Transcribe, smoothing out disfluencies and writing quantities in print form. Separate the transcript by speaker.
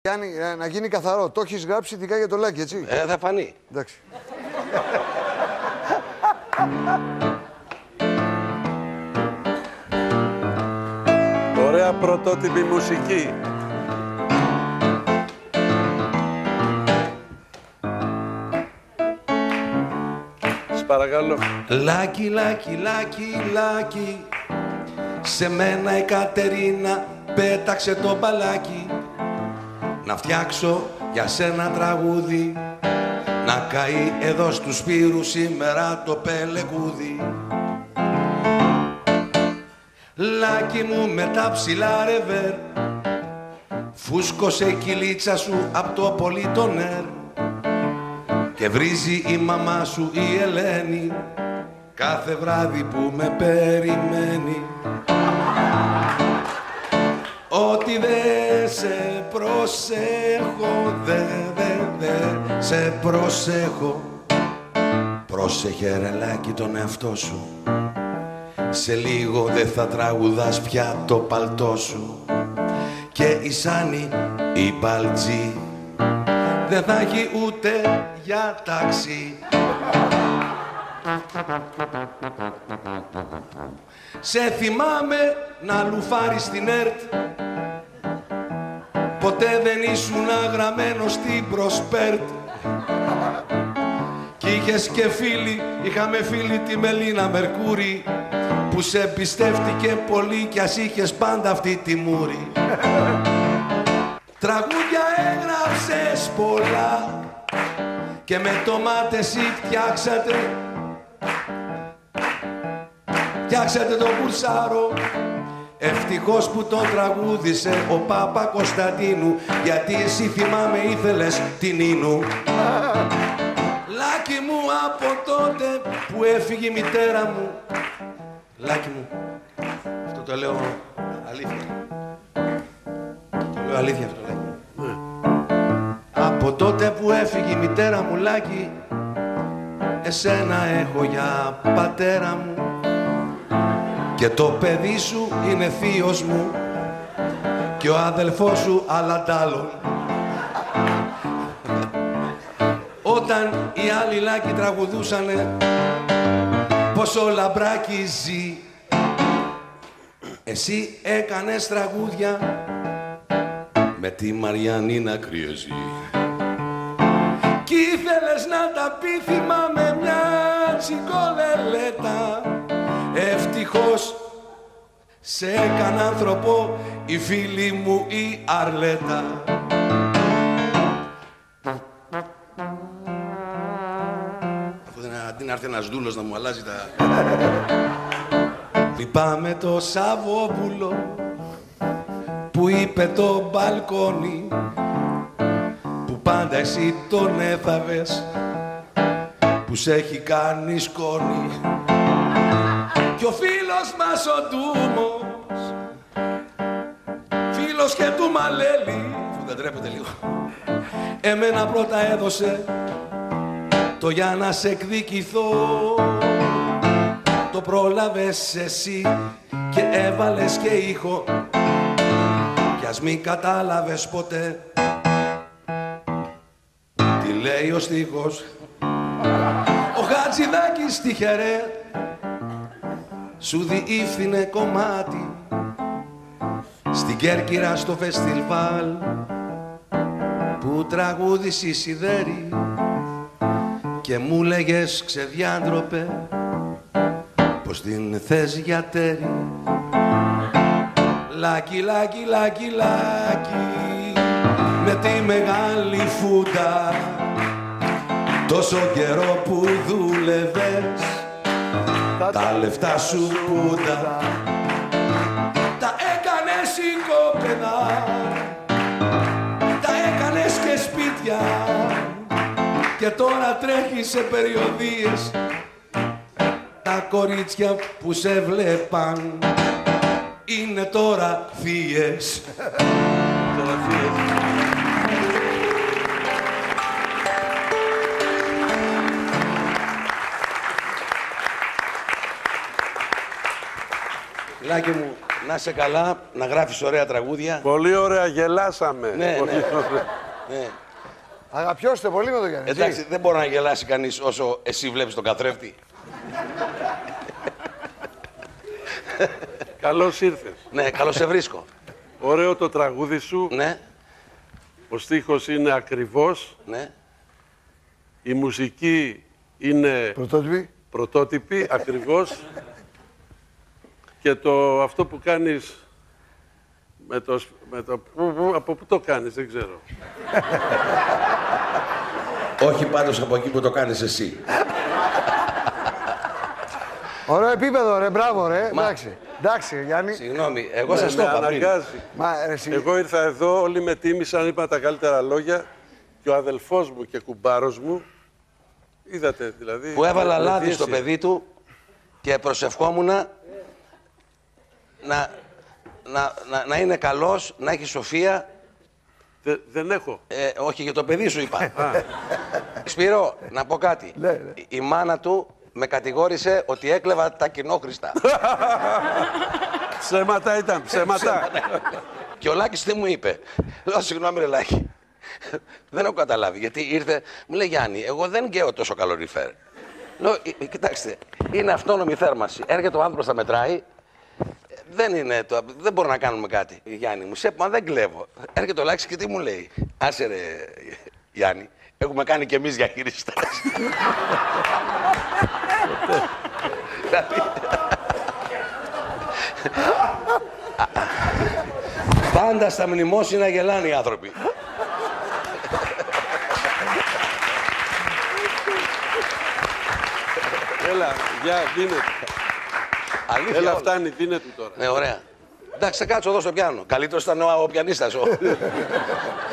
Speaker 1: Γιάννη, να γίνει καθαρό. Το έχεις γράψει ειδικά για το Λάκη, έτσι.
Speaker 2: Θα φανεί.
Speaker 1: Εντάξει.
Speaker 3: Ωραία πρωτότυπη μουσική. Σας παρακαλώ.
Speaker 2: Λάκη, Λάκη, Λάκη, Λάκη, σε μένα η Κατερίνα πέταξε το μπαλάκι. Να φτιάξω για σένα τραγούδι, να καεί εδώ στου Σπύρου σήμερα το πελεκούδι. Λάκη μου με τα ψηλά ρεβέρ, φούσκωσε η κυλίτσα σου απ' το πολυτονέρ. Και βρίζει η μαμά σου η Ελένη κάθε βράδυ που με περιμένει. Ότι δε σε προσέχω, δε σε προσέχω. Πρόσεχε ρε Λάκη τον εαυτό σου, σε λίγο δεν θα τραγουδάς πια το παλτό σου. Και η Σάνη η Μπαλτζή δεν θα έχει ούτε για ταξί. Σε θυμάμαι να λουφάρεις στην ΕΡΤ, ποτέ δεν ήσουν γραμμένος στην Προσπέρτ. Κι είχες και φίλη, είχαμε φίλη τη Μελίνα Μερκούρη, που σε εμπιστεύτηκε πολύ κι ας είχες πάντα αυτή τη μούρη. Τραγούδια έγραψες πολλά και με το μάτι εσύ φτιάξατε το κουρσάρο. Ευτυχώς που τον τραγούδισε ο Πάπα Κωνσταντίνου, γιατί εσύ θυμάμαι ήθελες την Ίνου. Λάκη μου από τότε που έφυγε η μητέρα μου, Λάκη μου, αυτό το λέω αλήθεια. Το λέω αλήθεια αυτό, Λάκη. Από τότε που έφυγε η μητέρα μου, Λάκη, εσένα έχω για πατέρα μου. Και το παιδί σου είναι θείος μου και ο αδελφός σου αλαντάλλον. Όταν οι άλλοι Λάκη τραγουδούσανε πως ο Λαμπράκη ζει, εσύ έκανες τραγούδια με τη Μαριανίνα Κρυεζή. Κι ήθελες να τα πει, θυμάμαι, μια τσικολελέτα. Ευτυχώς σε έκανε άνθρωπο η φίλη μου η Αρλέτα. Αφού δεν αντί να έρθει ένας δούλος να μου αλλάζει τα... Λυπάμαι το Σαββόπουλο που είπε το μπαλκόνι, που πάντα εσύ τον έθαβες, που σε έχει κάνει σκόνη. Κι ο φίλος μας ο Ντούμος, φίλος και του Μαλέλη, αφού δεν τρέπεται λίγο, εμένα πρώτα έδωσε το για να σε εκδικηθώ. Το πρόλαβες εσύ και έβαλες και ήχο, κι ας μη κατάλαβες ποτέ τι λέει ο στίχος. Ο Χατζηδάκης τυχερέ σου διήφθηνε κομμάτι στην Κέρκυρα στο φεστιβάλ που τραγούδησε η Σιδέρη και μου λέγες ξεδιάντροπε πως την θες για τέρι. Λάκη, Λάκη, Λάκη, Λάκη, με τη μεγάλη φούντα τόσο καιρό που δούλευες, τα λεφτά σου πούντα τα έκανες οικόπεδα, τα έκανες και σπίτια, και τώρα τρέχεις σε περιοδίες. Τα κορίτσια που σε βλέπαν είναι τώρα θείες. Να είσαι καλά, να γράφεις ωραία τραγούδια.
Speaker 3: Πολύ ωραία, γελάσαμε.
Speaker 2: Ναι,
Speaker 3: Πολύ
Speaker 2: ναι.
Speaker 3: ωραία.
Speaker 2: Ναι.
Speaker 1: Αγαπιώστε πολύ με τον Γιάννη. έτσι.
Speaker 2: Εντάξει, δεν μπορεί να γελάσει κανείς όσο εσύ βλέπεις τον καθρέφτη.
Speaker 3: Καλώς ήρθες.
Speaker 2: Ναι, καλώς σε βρίσκω.
Speaker 3: Ωραίο το τραγούδι σου.
Speaker 2: Ναι,
Speaker 3: Ο στίχος είναι ακριβώς.
Speaker 2: ναι.
Speaker 3: Η μουσική είναι
Speaker 1: Πρωτότυπη.
Speaker 3: πρωτότυπη, ακριβώς. Και αυτό που κάνεις από πού το κάνεις, δεν ξέρω.
Speaker 2: Όχι πάντως από εκεί που το κάνεις εσύ.
Speaker 1: Ωραίο επίπεδο, ρε. Μπράβο, ρε. Εντάξει, Γιάννη.
Speaker 2: Συγγνώμη, εγώ σας το
Speaker 3: Με
Speaker 2: είπα πριν.
Speaker 3: αναγκάζει.
Speaker 1: Μα, ρε, εσύ.
Speaker 3: Εγώ ήρθα εδώ, όλοι με τίμησαν, είπαν τα καλύτερα λόγια και ο αδελφός μου και κουμπάρος μου, είδατε δηλαδή...
Speaker 2: Που έβαλα
Speaker 3: με
Speaker 2: λάδι
Speaker 3: πίεση.
Speaker 2: στο παιδί του και προσευχόμουν να είναι καλός, να έχει σοφία.
Speaker 3: Δεν έχω.
Speaker 2: Όχι, για το παιδί σου είπα. Σπύρο, να πω κάτι.
Speaker 1: Ναι.
Speaker 2: Η μάνα του με κατηγόρησε ότι έκλεβα τα κοινόχρηστα.
Speaker 3: Ψέματα ήταν, ψέματα.
Speaker 2: Και ο Λάκης τι μου είπε. Λέω, συγγνώμη ρε Λάκη. Δεν έχω καταλάβει, γιατί ήρθε, μου λέει Γιάννη, εγώ δεν γκαίω τόσο καλοριφέρ. Λέω, κοιτάξτε, είναι αυτόνομη θέρμανση. Έρχεται ο άνθρωπος, θα μετράει. Δεν μπορούμε να κάνουμε κάτι. Γιάννη μου, μα δεν κλέβω. Έρχεται ο Λάκης και τι μου λέει. Άσε ρε Γιάννη, έχουμε κάνει κι εμείς διαχειριστές. Πάντα στα μνημόσυνα γελάνε οι άνθρωποι.
Speaker 3: Έλα, γεια, δίνε του.
Speaker 2: Αλήθεια
Speaker 3: Έλα,
Speaker 2: όλα.
Speaker 3: φτάνει, δίνε του τώρα.
Speaker 2: Ναι, ωραία. Εντάξει, θα κάτσω εδώ στο πιάνο. Καλύτερος ήταν ο πιανίστας.